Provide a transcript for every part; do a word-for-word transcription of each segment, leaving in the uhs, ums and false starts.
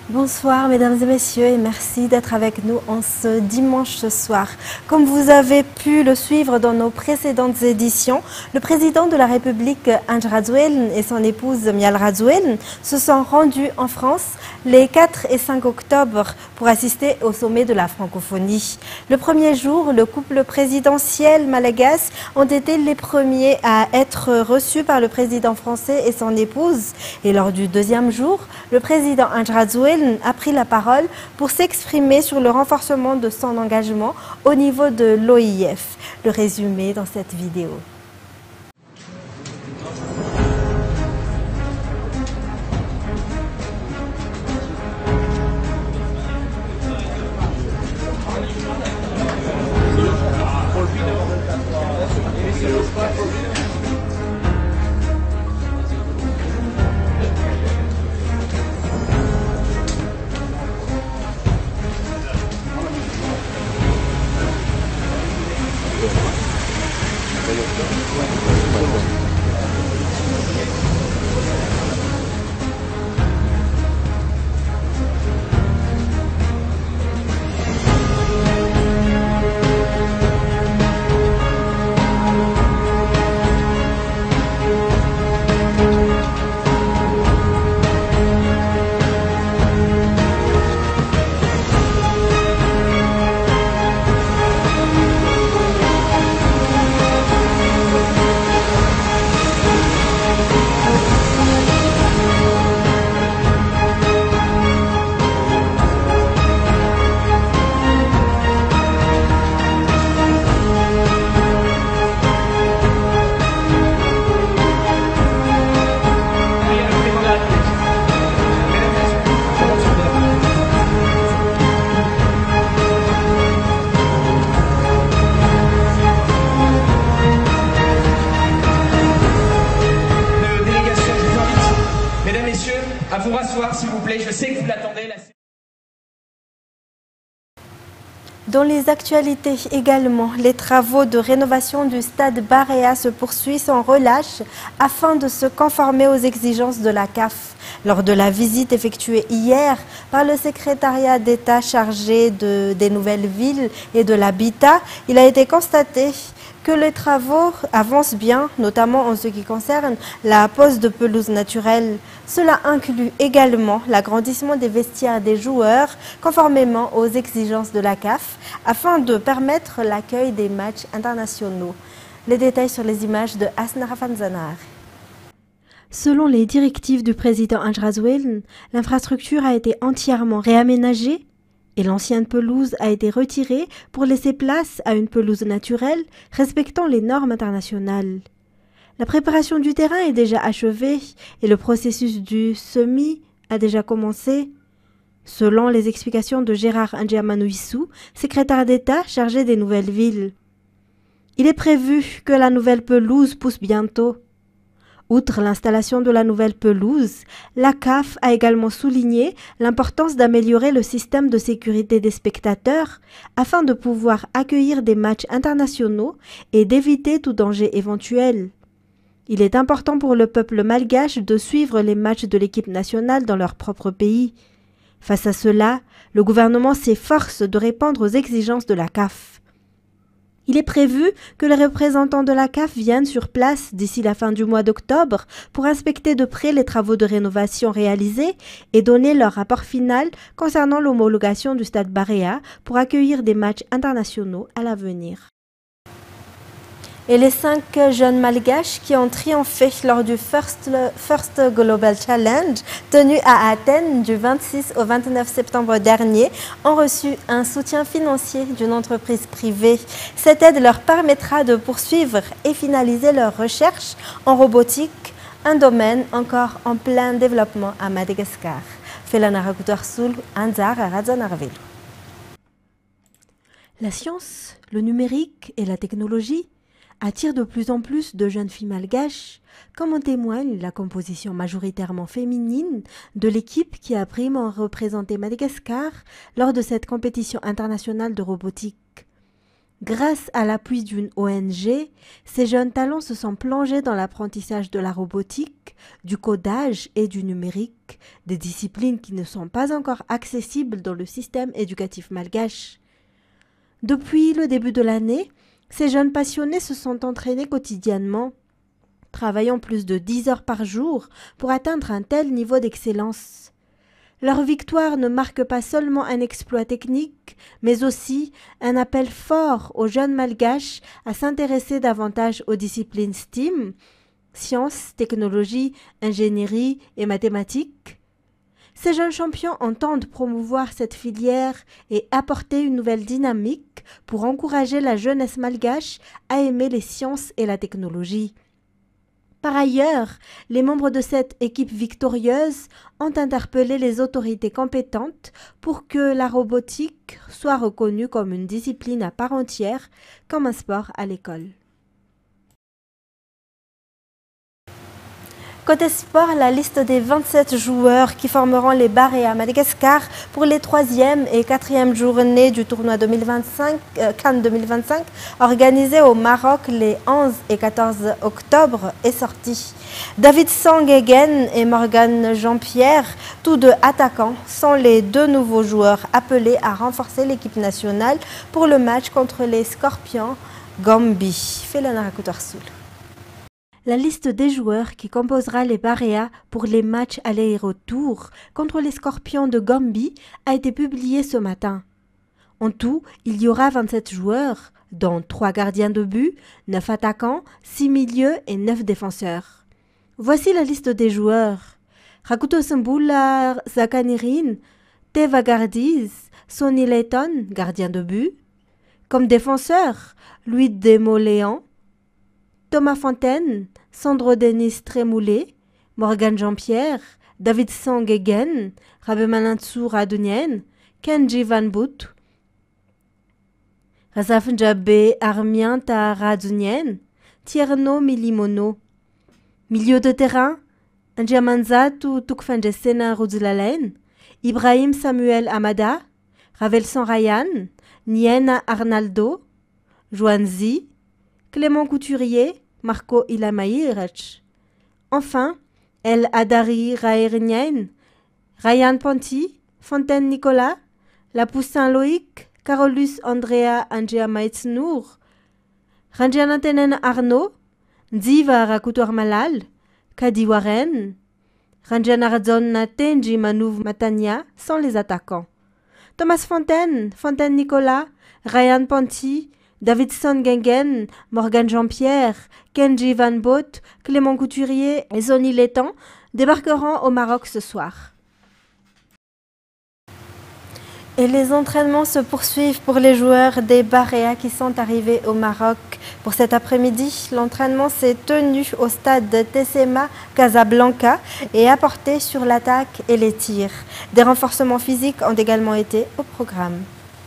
Bonsoir mesdames et messieurs et merci d'être avec nous en ce dimanche soir. Comme vous avez pu le suivre dans nos précédentes éditions, le président de la République Ange Radzouelne et son épouse Mial Radzouelne se sont rendus en France les quatre et cinq octobre pour assister au sommet de la francophonie. Le premier jour, le couple présidentiel malagasy ont été les premiers à être reçus par le président français et son épouse. Et lors du deuxième jour, le président Ange Radzouelne a pris la parole pour s'exprimer sur le renforcement de son engagement au niveau de l'O I F. Le résumé dans cette vidéo. À vous rasseoir, s'il vous plaît. Je sais que vous l'attendez. La... Dans les actualités également, les travaux de rénovation du stade Barea se poursuivent sans relâche afin de se conformer aux exigences de la C A F. Lors de la visite effectuée hier par le secrétariat d'État chargé de, des nouvelles villes et de l'habitat, il a été constaté que les travaux avancent bien, notamment en ce qui concerne la pose de pelouse naturelle. Cela inclut également l'agrandissement des vestiaires des joueurs conformément aux exigences de la C A F afin de permettre l'accueil des matchs internationaux. Les détails sur les images de Asnara Fanzanar. Selon les directives du président Ange Radzouelne, l'infrastructure a été entièrement réaménagée et l'ancienne pelouse a été retirée pour laisser place à une pelouse naturelle respectant les normes internationales. La préparation du terrain est déjà achevée et le processus du semis a déjà commencé. Selon les explications de Gérard Ndjiamanoissou, secrétaire d'État chargé des nouvelles villes. Il est prévu que la nouvelle pelouse pousse bientôt. Outre l'installation de la nouvelle pelouse, la C A F a également souligné l'importance d'améliorer le système de sécurité des spectateurs afin de pouvoir accueillir des matchs internationaux et d'éviter tout danger éventuel. Il est important pour le peuple malgache de suivre les matchs de l'équipe nationale dans leur propre pays. Face à cela, le gouvernement s'efforce de répondre aux exigences de la C A F. Il est prévu que les représentants de la C A F viennent sur place d'ici la fin du mois d'octobre pour inspecter de près les travaux de rénovation réalisés et donner leur rapport final concernant l'homologation du stade Barea pour accueillir des matchs internationaux à l'avenir. Et les cinq jeunes malgaches qui ont triomphé lors du First, First Global Challenge tenu à Athènes du vingt-six au vingt-neuf septembre dernier ont reçu un soutien financier d'une entreprise privée. Cette aide leur permettra de poursuivre et finaliser leurs recherches en robotique, un domaine encore en plein développement à Madagascar. La science, le numérique et la technologie attire de plus en plus de jeunes filles malgaches, comme en témoigne la composition majoritairement féminine de l'équipe qui a primement représenté Madagascar lors de cette compétition internationale de robotique. Grâce à l'appui d'une O N G, ces jeunes talents se sont plongés dans l'apprentissage de la robotique, du codage et du numérique, des disciplines qui ne sont pas encore accessibles dans le système éducatif malgache. Depuis le début de l'année, ces jeunes passionnés se sont entraînés quotidiennement, travaillant plus de dix heures par jour pour atteindre un tel niveau d'excellence. Leur victoire ne marque pas seulement un exploit technique, mais aussi un appel fort aux jeunes malgaches à s'intéresser davantage aux disciplines S T E A M, sciences, technologies, ingénierie et mathématiques. Ces jeunes champions entendent promouvoir cette filière et apporter une nouvelle dynamique pour encourager la jeunesse malgache à aimer les sciences et la technologie. Par ailleurs, les membres de cette équipe victorieuse ont interpellé les autorités compétentes pour que la robotique soit reconnue comme une discipline à part entière, comme un sport à l'école. Côté sport, la liste des vingt-sept joueurs qui formeront les Barrés à Madagascar pour les troisième et quatrième journées du tournoi deux mille vingt-cinq, euh, Cannes deux mille vingt-cinq, organisé au Maroc les onze et quatorze octobre, est sortie. David Sangegen et Morgan Jean-Pierre, tous deux attaquants, sont les deux nouveaux joueurs appelés à renforcer l'équipe nationale pour le match contre les Scorpions Gambie. La liste des joueurs qui composera les Barréas pour les matchs aller et retour contre les Scorpions de Gambie a été publiée ce matin. En tout, il y aura vingt-sept joueurs, dont trois gardiens de but, neuf attaquants, six milieux et neuf défenseurs. Voici la liste des joueurs. Rakuto Sembula Zakanirin, Teva Gardiz, Sonny Layton, gardien de but. Comme défenseur, Louis Desmoléans, Thomas Fontaine, Sandro Denis Trémoulé, Morgan Jean-Pierre, David Sangegen, Rabemanantsou Radunien, Kenji Van Boot, Razaf Njabe Armianta Radunien, Tierno Milimono. Milieu de terrain, Ndjamanzatu Tukfanjesena Rudzulalen, Ibrahim Samuel Amada, Ravelson Ryan, Niena Arnaldo, Joanzi, Clément Couturier, Marco Ilamaïrach. Enfin, El Adari Raernien, Ryan Ponti, Fontaine Nicolas, Lapoussin Loïc, Carolus Andrea Angea Maïtsnour, Ranjanatenen Arnaud, Nziva Rakutor Malal, Kadi Waren, Ranjanardzon Natenji Manouv Matania sont les attaquants. Thomas Fontaine, Fontaine Nicolas, Ryan Ponti, Davidson Gengen, Morgan Jean-Pierre, Kenji Van Boot, Clément Couturier et Sonny Layton débarqueront au Maroc ce soir. Et les entraînements se poursuivent pour les joueurs des Barréas qui sont arrivés au Maroc. Pour cet après-midi, l'entraînement s'est tenu au stade de Tessema Casablanca et a porté sur l'attaque et les tirs. Des renforcements physiques ont également été au programme.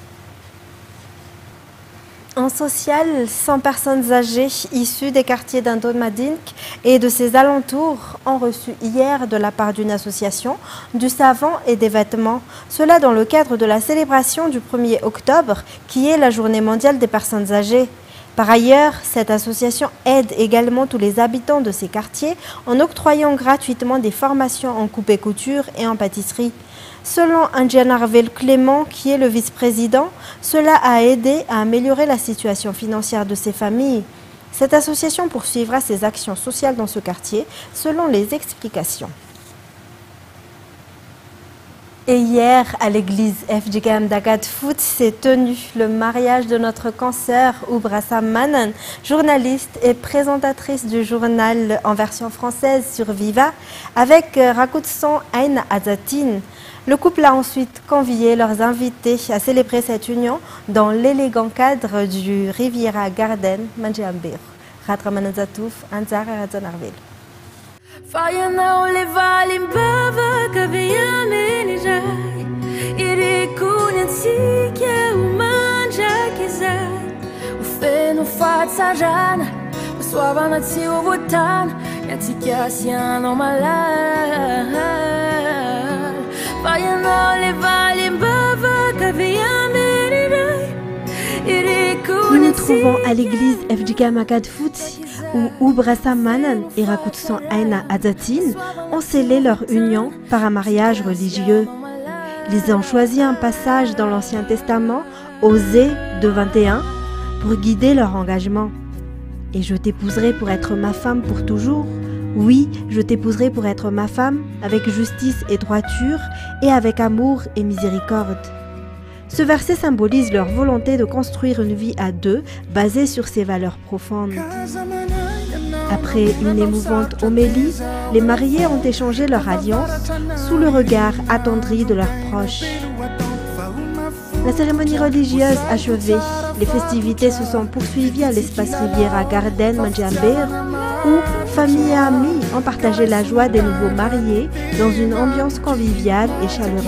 En social, cent personnes âgées issues des quartiers d'Indomadink et de ses alentours ont reçu hier de la part d'une association du savon et des vêtements. Cela dans le cadre de la célébration du premier octobre qui est la journée mondiale des personnes âgées. Par ailleurs, cette association aide également tous les habitants de ces quartiers en octroyant gratuitement des formations en coupe et couture et en pâtisserie. Selon Andjanarvel Clément, qui est le vice-président, cela a aidé à améliorer la situation financière de ces familles. Cette association poursuivra ses actions sociales dans ce quartier, selon les explications. Et hier, à l'église F J K M d'Agat Foot, s'est tenu le mariage de notre consoeur Oubrassa Manan, journaliste et présentatrice du journal en version française sur Viva, avec Rakutson Aina Azatin. Le couple a ensuite convié leurs invités à célébrer cette union dans l'élégant cadre du Riviera Garden Manjambir. Ratramanazatouf, Anzar Razanarville. Vayan le vale mbava kaviya merirai iri kun trouvant à l'église F J K Makadfouti, où Ubrasa Manan et Rakutsan Aina Azatin ont scellé leur union par un mariage religieux. Ils ont choisi un passage dans l'Ancien Testament, Osée deux vingt et un, pour guider leur engagement. Et je t'épouserai pour être ma femme pour toujours. Oui, je t'épouserai pour être ma femme, avec justice et droiture, et avec amour et miséricorde. Ce verset symbolise leur volonté de construire une vie à deux, basée sur ces valeurs profondes. Après une émouvante homélie, les mariés ont échangé leur alliance sous le regard attendri de leurs proches. La cérémonie religieuse achevée, les festivités se sont poursuivies à l'espace Riviera Garden Manjambir, où famille et amis ont partagé la joie des nouveaux mariés dans une ambiance conviviale et chaleureuse.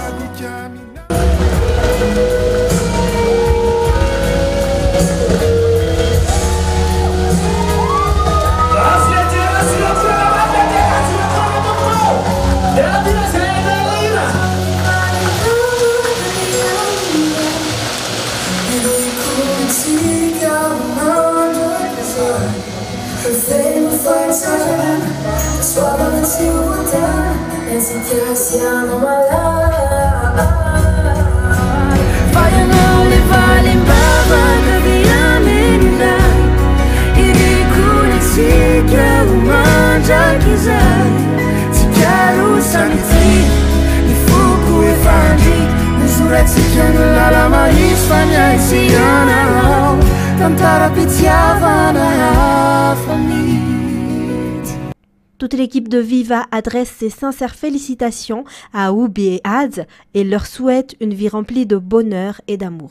Toute l'équipe de Viva adresse ses sincères félicitations à Oubi et Az et leur souhaite une vie remplie de bonheur et d'amour.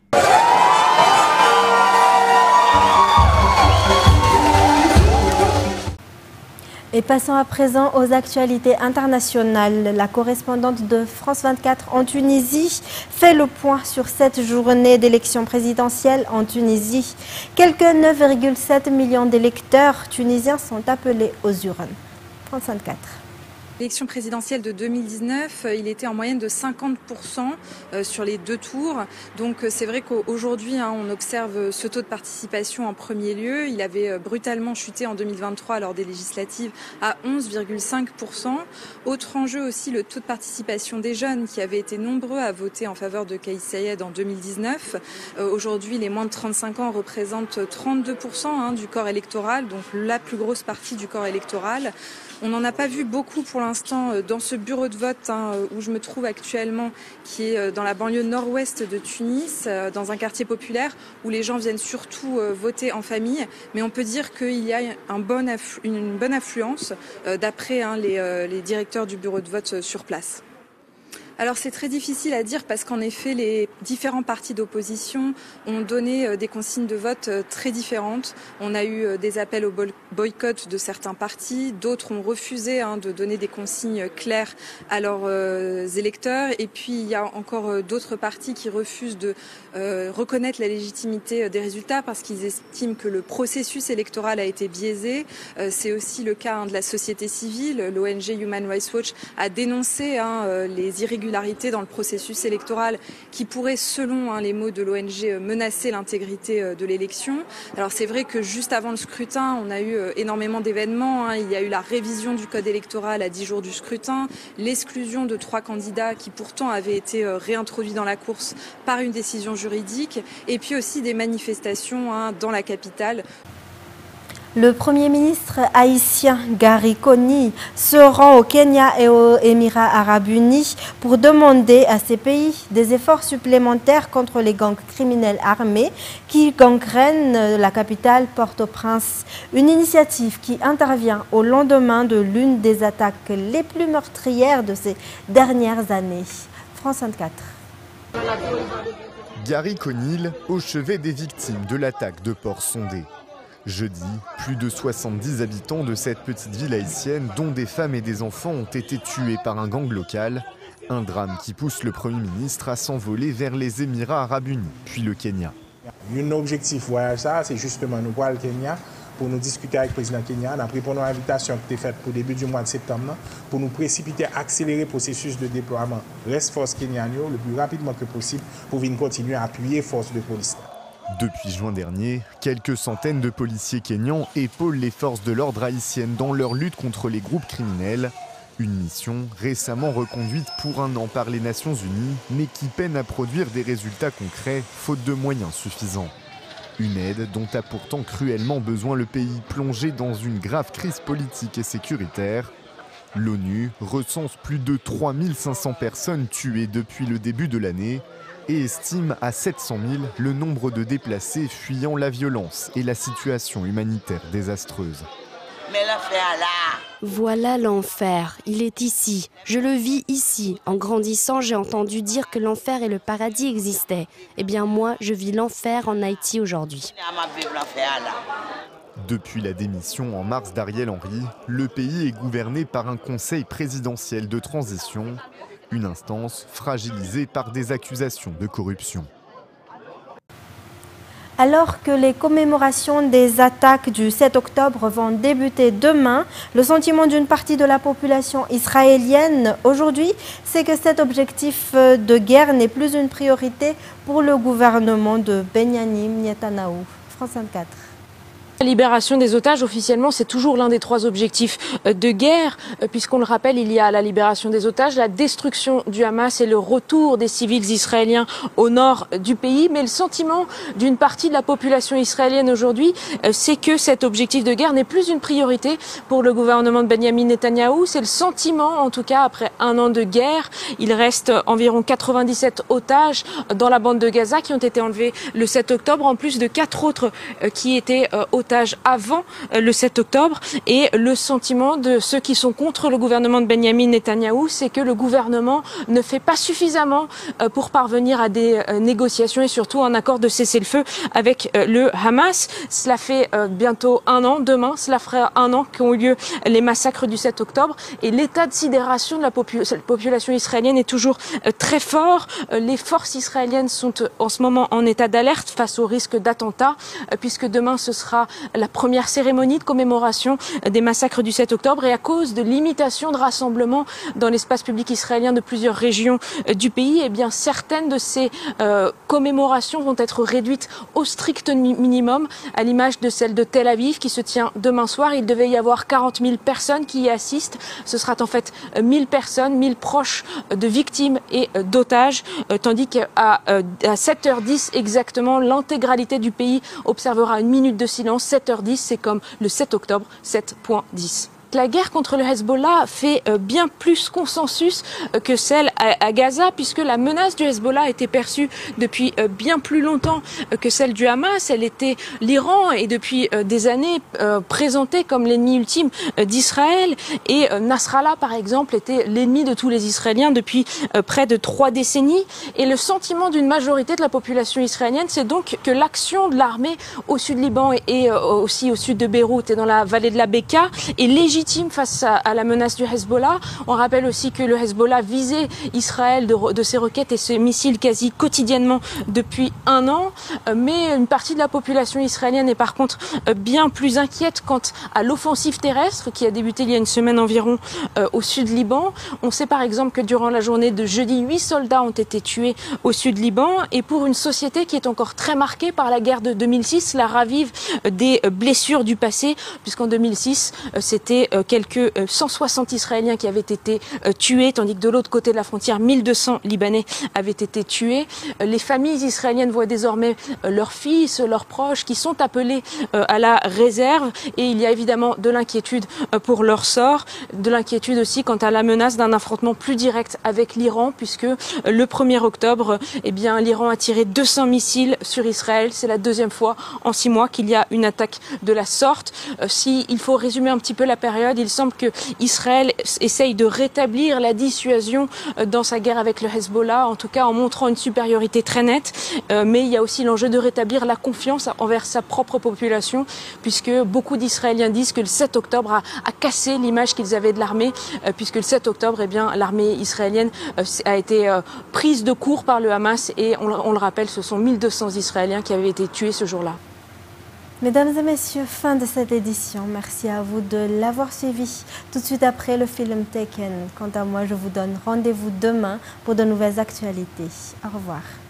Et passons à présent aux actualités internationales. La correspondante de France vingt-quatre en Tunisie fait le point sur cette journée d'élection présidentielle en Tunisie. Quelques neuf virgule sept millions d'électeurs tunisiens sont appelés aux urnes. France vingt-quatre. L'élection présidentielle de deux mille dix-neuf, il était en moyenne de cinquante pour cent sur les deux tours. Donc c'est vrai qu'aujourd'hui, hein, on observe ce taux de participation en premier lieu. Il avait brutalement chuté en deux mille vingt-trois lors des législatives à onze virgule cinq pour cent. Autre enjeu aussi, le taux de participation des jeunes qui avaient été nombreux à voter en faveur de Kais Saied en deux mille dix-neuf. Euh, aujourd'hui, les moins de trente-cinq ans représentent trente-deux pour cent hein, du corps électoral, donc la plus grosse partie du corps électoral. On n'en a pas vu beaucoup pour l'instant dans ce bureau de vote hein, où je me trouve actuellement, qui est dans la banlieue nord-ouest de Tunis, dans un quartier populaire où les gens viennent surtout voter en famille. Mais on peut dire qu'il y a un bon afflu- une bonne affluence d'après hein, les, les directeurs du bureau de vote sur place. Alors c'est très difficile à dire parce qu'en effet les différents partis d'opposition ont donné des consignes de vote très différentes. On a eu des appels au boycott de certains partis, d'autres ont refusé hein, de donner des consignes claires à leurs euh, électeurs et puis il y a encore d'autres partis qui refusent de euh, reconnaître la légitimité des résultats parce qu'ils estiment que le processus électoral a été biaisé. Euh, c'est aussi le cas hein, de la société civile. L'O N G Human Rights Watch a dénoncé hein, les irrégularités dans le processus électoral qui pourrait, selon hein, les mots de l'O N G, menacer l'intégrité euh, de l'élection. Alors c'est vrai que juste avant le scrutin, on a eu euh, énormément d'événements. Hein. Il y a eu la révision du code électoral à dix jours du scrutin, l'exclusion de trois candidats qui pourtant avaient été euh, réintroduits dans la course par une décision juridique, et puis aussi des manifestations hein, dans la capitale. Le Premier ministre haïtien Gary Conille se rend au Kenya et aux Émirats arabes unis pour demander à ces pays des efforts supplémentaires contre les gangs criminels armés qui gangrènent la capitale Port-au-Prince. Une initiative qui intervient au lendemain de l'une des attaques les plus meurtrières de ces dernières années. France vingt-quatre. Gary Conille au chevet des victimes de l'attaque de Port-Sondé. Jeudi, plus de soixante-dix habitants de cette petite ville haïtienne, dont des femmes et des enfants, ont été tués par un gang local. Un drame qui pousse le Premier ministre à s'envoler vers les Émirats arabes unis, puis le Kenya. Un objectif voyage ça, c'est justement nous voir le Kenya pour nous discuter avec le président Kenya. On a pris pour nos invitations qui étaient faites pour le début du mois de septembre pour nous précipiter, accélérer le processus de déploiement reste force kenyane le plus rapidement que possible pour venir continuer à appuyer force de police. Depuis juin dernier, quelques centaines de policiers kényans épaulent les forces de l'ordre haïtiennes dans leur lutte contre les groupes criminels. Une mission récemment reconduite pour un an par les Nations Unies, mais qui peine à produire des résultats concrets, faute de moyens suffisants. Une aide dont a pourtant cruellement besoin le pays plongé dans une grave crise politique et sécuritaire. L'ONU recense plus de trois mille cinq cents personnes tuées depuis le début de l'année et estime à sept cent mille le nombre de déplacés fuyant la violence et la situation humanitaire désastreuse. Mais l'enfer là. Voilà l'enfer, il est ici, je le vis ici. En grandissant, j'ai entendu dire que l'enfer et le paradis existaient. Eh bien moi, je vis l'enfer en Haïti aujourd'hui. Depuis la démission en mars d'Ariel Henry, le pays est gouverné par un conseil présidentiel de transition, une instance fragilisée par des accusations de corruption. Alors que les commémorations des attaques du sept octobre vont débuter demain, le sentiment d'une partie de la population israélienne aujourd'hui, c'est que cet objectif de guerre n'est plus une priorité pour le gouvernement de Benyamin Netanyahou. France vingt-quatre. La libération des otages, officiellement, c'est toujours l'un des trois objectifs de guerre, puisqu'on le rappelle, il y a la libération des otages, la destruction du Hamas et le retour des civils israéliens au nord du pays. Mais le sentiment d'une partie de la population israélienne aujourd'hui, c'est que cet objectif de guerre n'est plus une priorité pour le gouvernement de Benyamin Netanyahou. C'est le sentiment, en tout cas, après un an de guerre. Il reste environ quatre-vingt-dix-sept otages dans la bande de Gaza qui ont été enlevés le sept octobre, en plus de quatre autres qui étaient otages avant le sept octobre. Et le sentiment de ceux qui sont contre le gouvernement de Benyamin Netanyahou, c'est que le gouvernement ne fait pas suffisamment pour parvenir à des négociations et surtout un accord de cessez-le-feu avec le Hamas. Cela fait bientôt un an, demain, cela fera un an qu'ont eu lieu les massacres du sept octobre et l'état de sidération de la population israélienne est toujours très fort. Les forces israéliennes sont en ce moment en état d'alerte face au risque d'attentat, puisque demain ce sera la première cérémonie de commémoration des massacres du sept octobre et à cause de limitations de rassemblement dans l'espace public israélien de plusieurs régions du pays, eh bien certaines de ces euh, commémorations vont être réduites au strict minimum, à l'image de celle de Tel Aviv qui se tient demain soir. Il devait y avoir quarante mille personnes qui y assistent. Ce sera en fait mille personnes, mille proches de victimes et d'otages, euh, tandis qu'à euh, à sept heures dix exactement, l'intégralité du pays observera une minute de silence. sept heures dix, c'est comme le sept octobre, sept heures dix. La guerre contre le Hezbollah fait bien plus consensus que celle à Gaza, puisque la menace du Hezbollah était perçue depuis bien plus longtemps que celle du Hamas. Elle était l'Iran et depuis des années présentée comme l'ennemi ultime d'Israël. Et Nasrallah, par exemple, était l'ennemi de tous les Israéliens depuis près de trois décennies. Et le sentiment d'une majorité de la population israélienne, c'est donc que l'action de l'armée au sud Liban et aussi au sud de Beyrouth et dans la vallée de la Bekaa est légitime face à, à la menace du Hezbollah. On rappelle aussi que le Hezbollah visait Israël de, de ses roquettes et ses missiles quasi quotidiennement depuis un an. Mais une partie de la population israélienne est par contre bien plus inquiète quant à l'offensive terrestre qui a débuté il y a une semaine environ euh, au sud Liban. On sait par exemple que durant la journée de jeudi, huit soldats ont été tués au sud Liban. Et pour une société qui est encore très marquée par la guerre de deux mille six, cela ravive des blessures du passé, puisqu'en deux mille six, c'était quelques cent soixante Israéliens qui avaient été tués, tandis que de l'autre côté de la frontière, mille deux cents Libanais avaient été tués. Les familles israéliennes voient désormais leurs fils, leurs proches qui sont appelés à la réserve et il y a évidemment de l'inquiétude pour leur sort, de l'inquiétude aussi quant à la menace d'un affrontement plus direct avec l'Iran, puisque le premier octobre, eh bien, l'Iran a tiré deux cents missiles sur Israël. C'est la deuxième fois en six mois qu'il y a une attaque de la sorte. Si il faut résumer un petit peu la période, il semble que Israël essaye de rétablir la dissuasion dans sa guerre avec le Hezbollah, en tout cas en montrant une supériorité très nette. Mais il y a aussi l'enjeu de rétablir la confiance envers sa propre population, puisque beaucoup d'Israéliens disent que le sept octobre a, a cassé l'image qu'ils avaient de l'armée, puisque le sept octobre, eh bien, l'armée israélienne a été prise de court par le Hamas et on, on le rappelle, ce sont mille deux cents Israéliens qui avaient été tués ce jour-là. Mesdames et messieurs, fin de cette édition. Merci à vous de l'avoir suivi. Tout de suite après le film Taken. Quant à moi, je vous donne rendez-vous demain pour de nouvelles actualités. Au revoir.